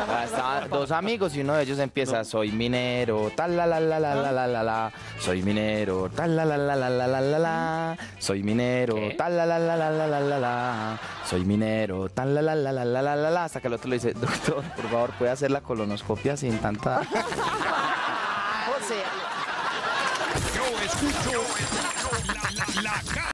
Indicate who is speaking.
Speaker 1: Estaban dos amigos y uno de ellos empieza, soy minero, tal la la la la la la la la, soy minero, tal la la la la la la la la, soy minero,
Speaker 2: ¿Qué?
Speaker 1: tal la la la la la la la la, soy minero, tal la la la la la la la la, hasta que el otro le dice, doctor, por favor, ¿puede hacer la colonoscopia sin tanta...
Speaker 3: O sea.
Speaker 4: Yo escucho la